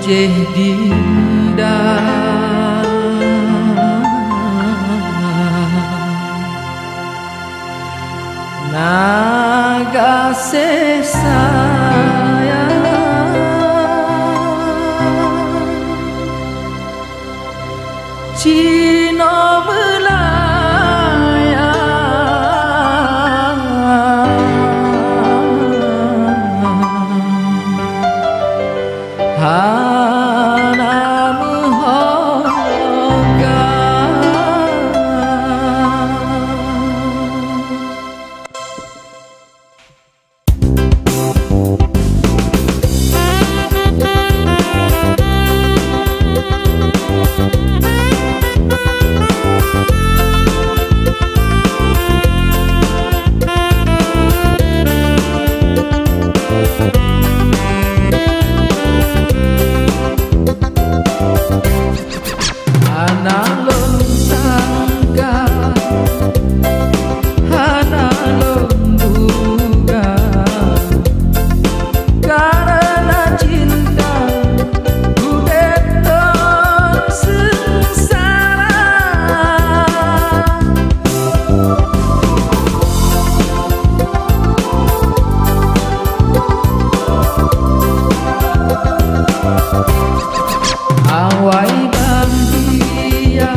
jeh dinda naga sesaya Cino belaya hana muhoga awai bahagia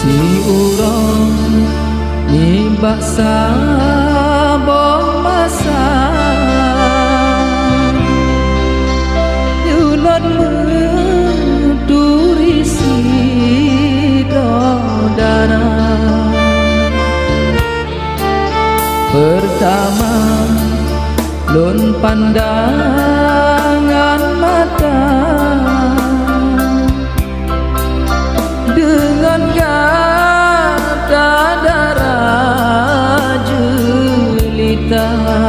si urang ni baksa bom masa yulon menturi si dodara pertama lon pandangan mata dengan kata darah jelita.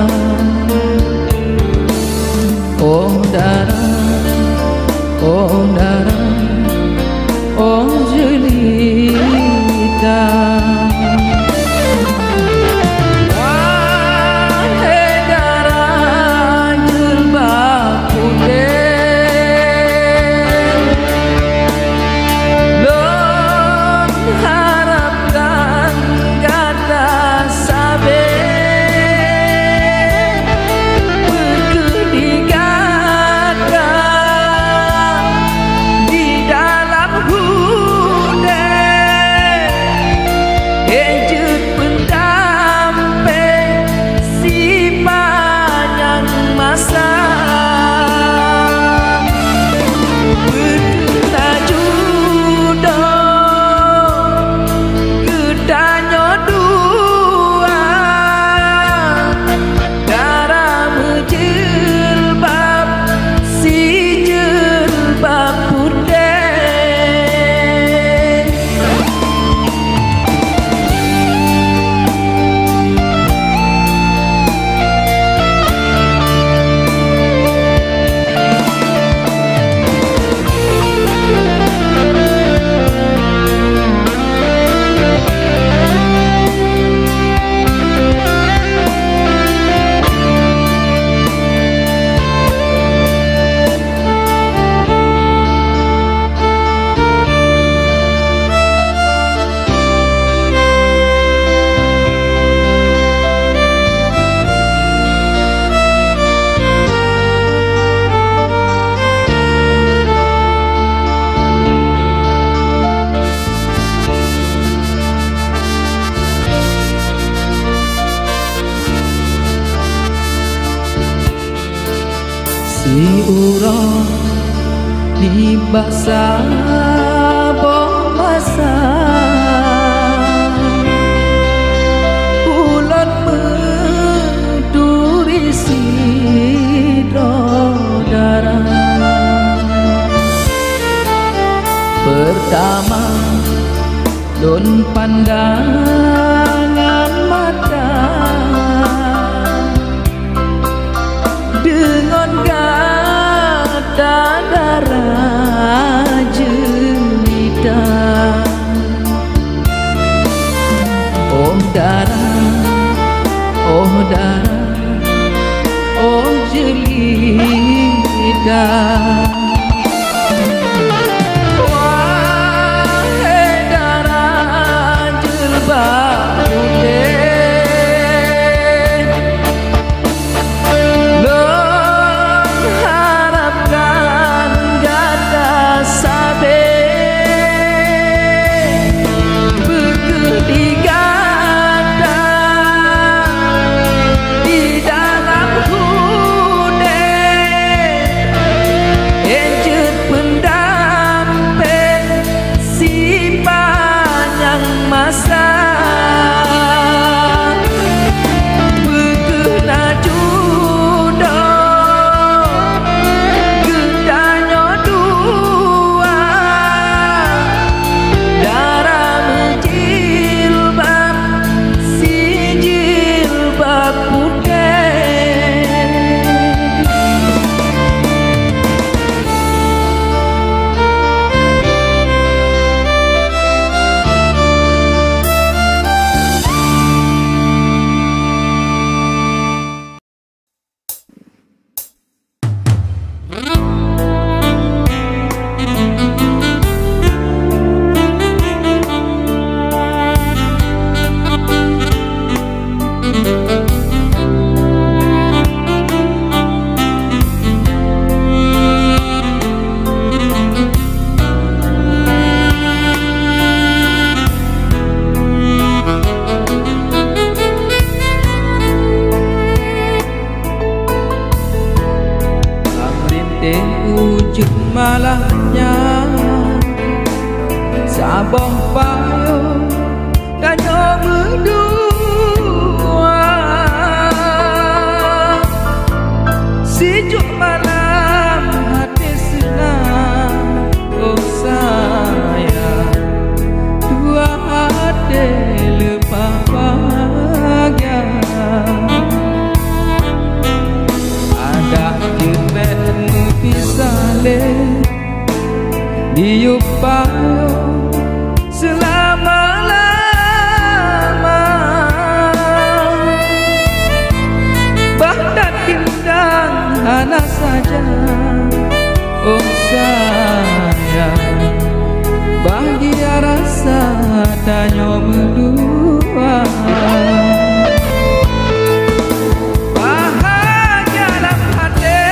Oh darah, oh darah, oh jelita. Si urang ni baksa bom masa bulan menturi si dodara pertama don pandangan mata dengan kata darah jelita. Oh darah, oh darah, oh jelita. Wahai darah jelba saboh payung danyo berdua sejuk malam hati senang oh sayang dua hati lepas bahagia ada jemet pisah le diup payung selama-lama bahkan bintang hana saja oh sayang bahagia rasa danyo berdua bahagia dalam hati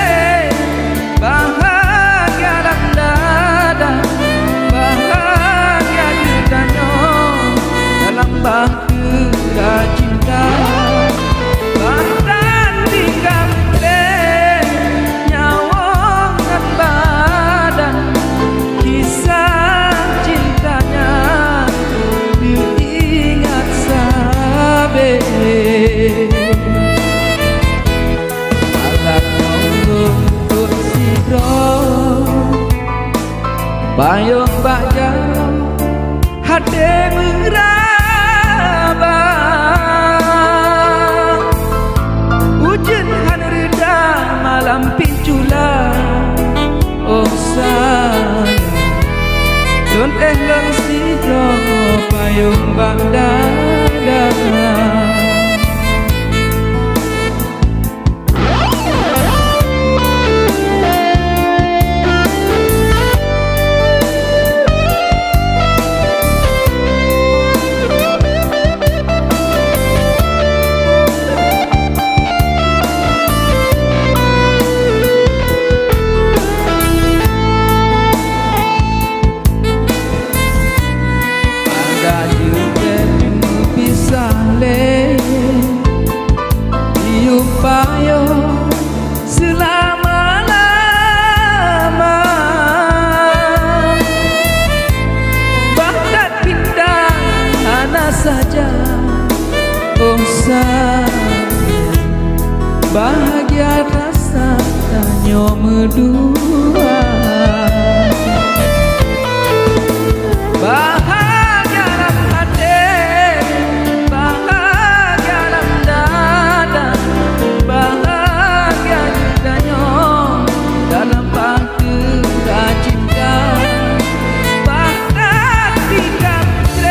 bahagia dalam dada bahagia di danyo dalam bahtera cinta bahkan tinggal nyawa dan badan kisah cintanya diingat sabe alat untuk sidro payung bak jauh hati merabah hujan han reda malam pinculan oh sayang don lang sidro payung bak dada payung selama-lama bahkan bintang hana saja oh sayang bahagia rasa danyo berdua bahagia dalam hati bahagia dalam dada bahagia danyo dalam bahtera cinta bahkan tinggal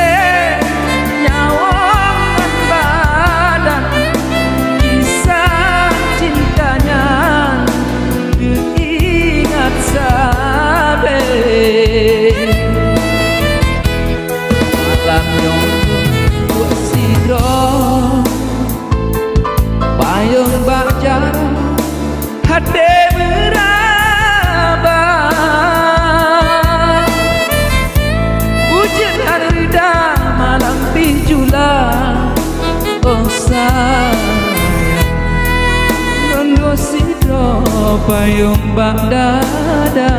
nyawa dan badan kisah cintanya diingat sabe malam nyongkuk sidro payung bak jauh hati merabah hujan hari reda malam pinculan oh sayang nunggu sidro payung bak dada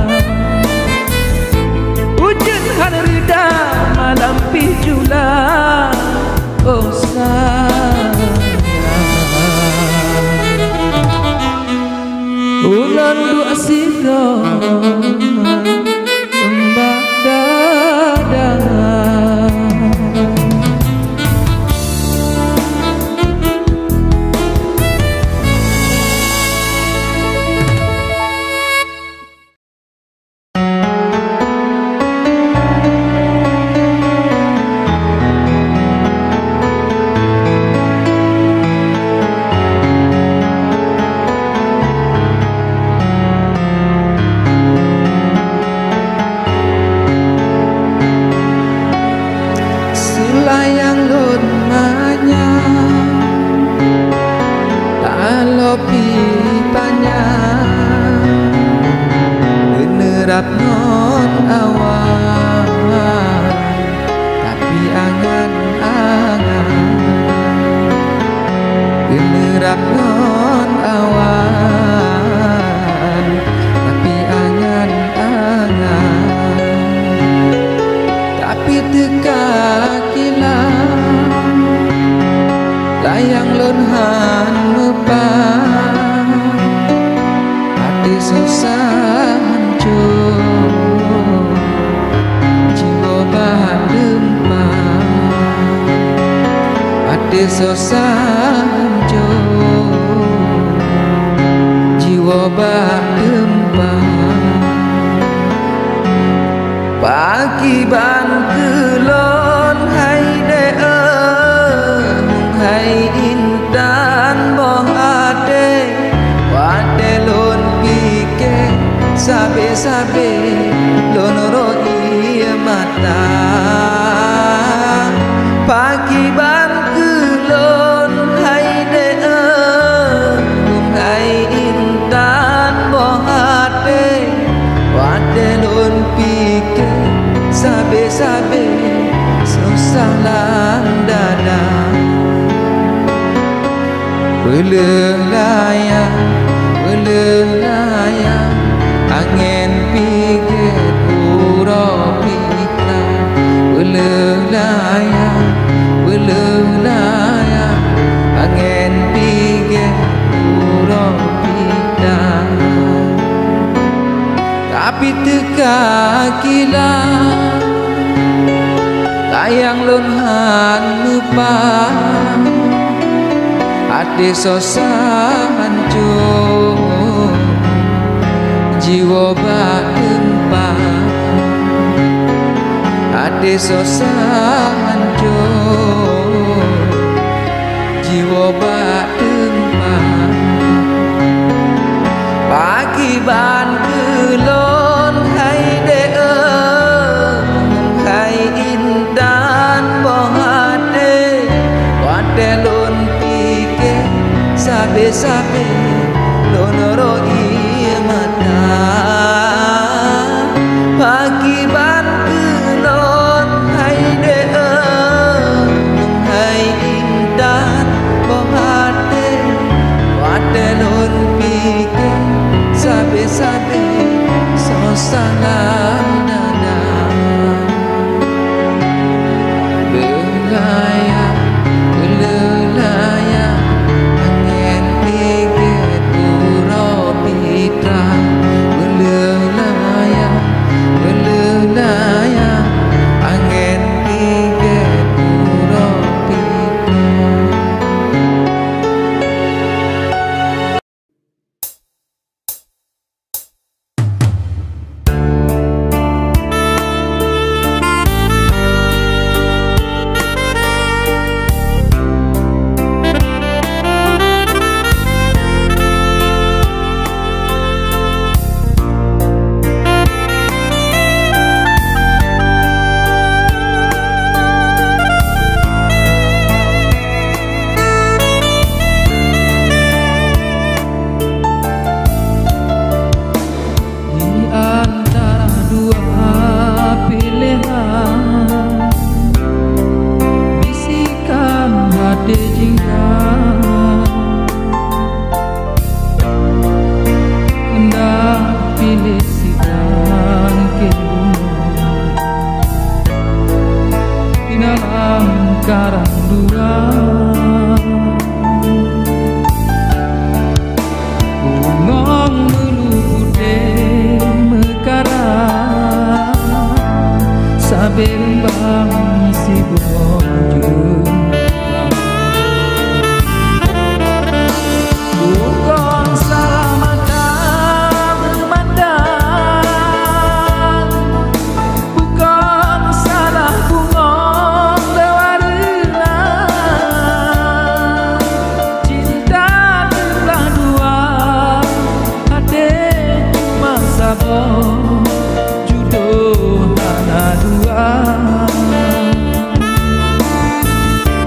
hujan hari reda malam pinculan oh sayang ulan dua sidro mbak dada non awan tapi angan-angan generak non awan tapi angan-angan teka kilang layang lonhan mepan hati susah hancur jiwa bahan dempah hati susah hancur jiwa bahan dempah pagi ban kelon hai de hai intan boh ade wade lon pike sabe sabe lon roi mata pagi ban kelon hai de hai intan boh ade wade lon pike sabe-sabe susah dada belelaya angin pikir pura pika belelaya angin pikir pura pika tapi teka kilang layang lonhan mepan hati susah hancur jiwa bak dempah hati susah hancur jiwa bak dempah pagi ban kelon hai de hai indan bohade wade lon pike sabe-sabe lon roi mata pagi ban kelon hai de hai indan bohade wade lon pike sabe-sabe susah dada belelaya angin pikir pura pitra belelaya angin pikir pura pitra. Karang dua Bungong melude mekara Sabembang si bonjung Bungong salamata memandang Bukan salah bungong jodoh anak dua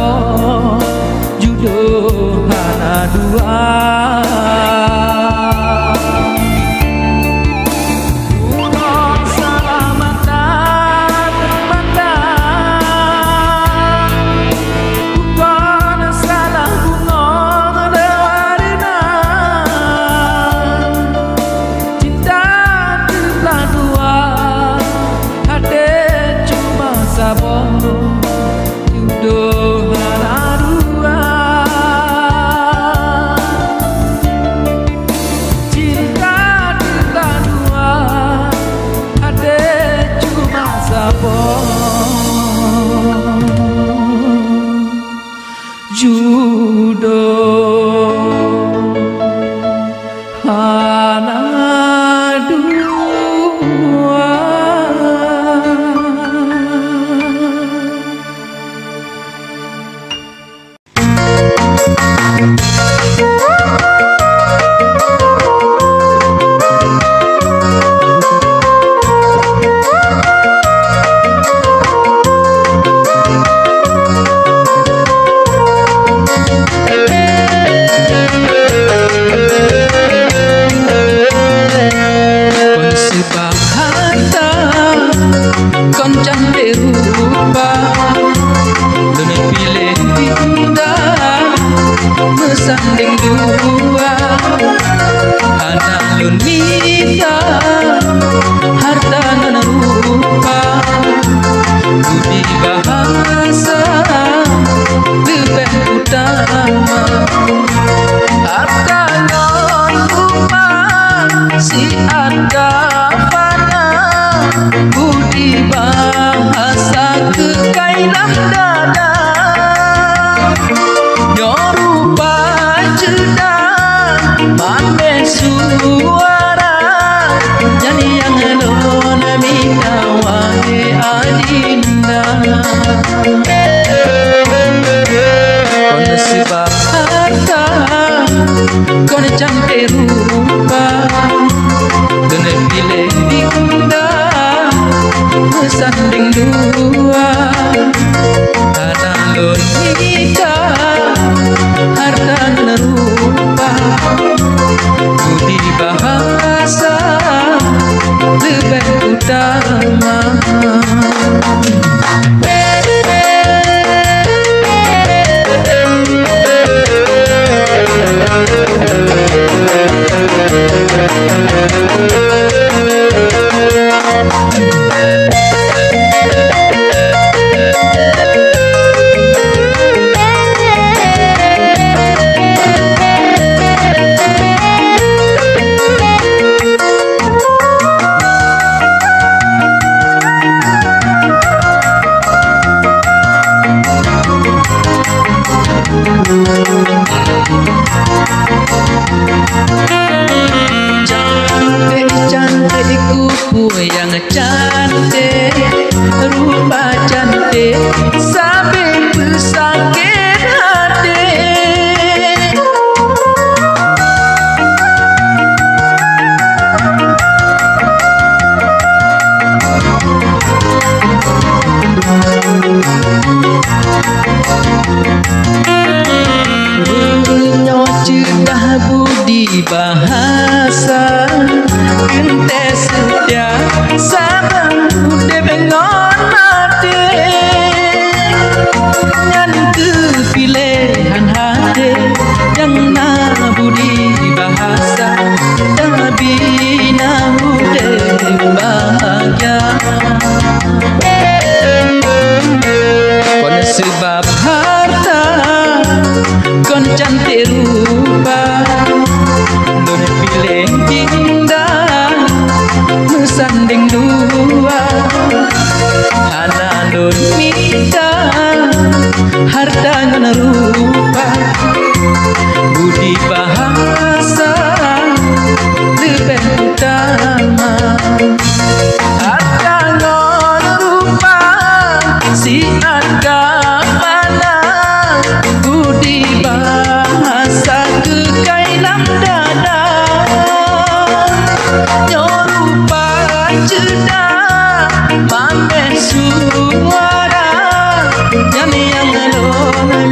jodoh hana dua. Bukan selamatan pandang, bukan salah bunga dewarina. Cinta telah dua, ada cuma sabon jodoh hana dua. Cinta telah dua, ada cuma sabon jodoh hana dua. Sebab harta kon cantik rupa, dan pilih indah mesanding dua. Anak lun minta harta dan rupa, budi bahasa lebih utama. Harta non rupa si ada pada, budi bahasa kekailah dada. Nyorupa cedak mande suara, jadi yang lona minta wahai adinda. Kon sebab harta kon cantik rupa, dan pilih indah mesanding dua. Ada lon nikah harta dan rupa, budi bahasa lebih utama. Cantik kupu yang cantik, rupa cantik sampai bersakit hati. Bunyo cedah budi bahasa, ente setia sabang ude bengon mati. Nyan kepilihan hati yang na budi bahasa, tapi na ude bahagia. Kon sebab harta kon cantik rupa, don pilih indah mesanding dua. Anak don minta harta dan rupa, budi bahasa lebih utama. Harta non rupa si agama, budi bahasa kekailah dada. Nyorupa cedak mande suara, yang lona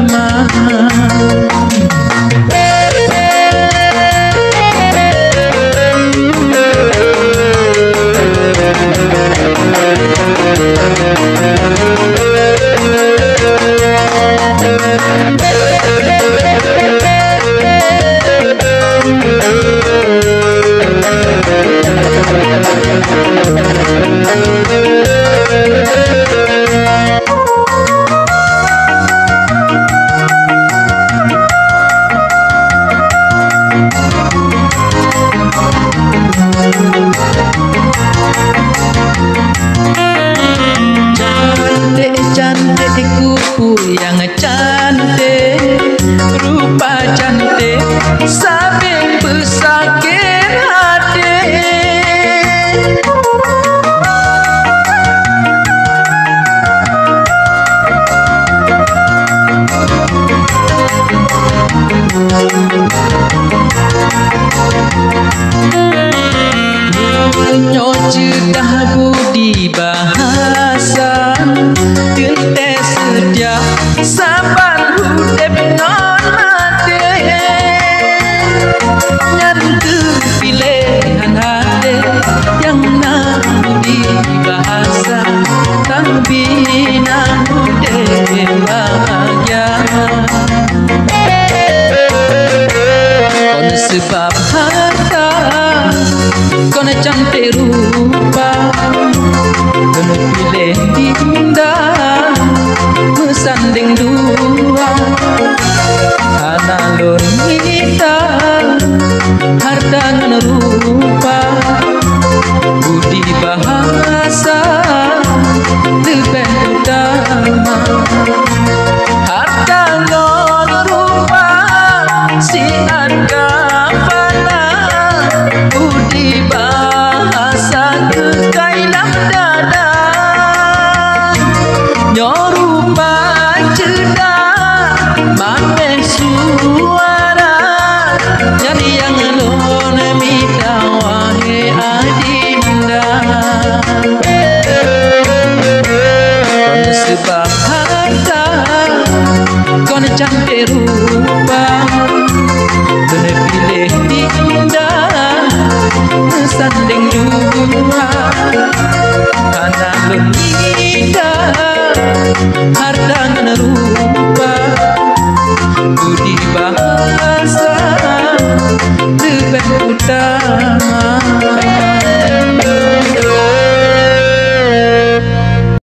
ramah. Cantik kuku yang cantik, rupa cantik sambil bersakit hati. Nyocedah budi bahasa Tente sedia saban hudep non mati. Nyantu pilihan hati yang nak budi bahasa Tang bina hudep bahagia. Kon sebab harta, kon cantik rupa, kon pilih indah mesanding dua. Analur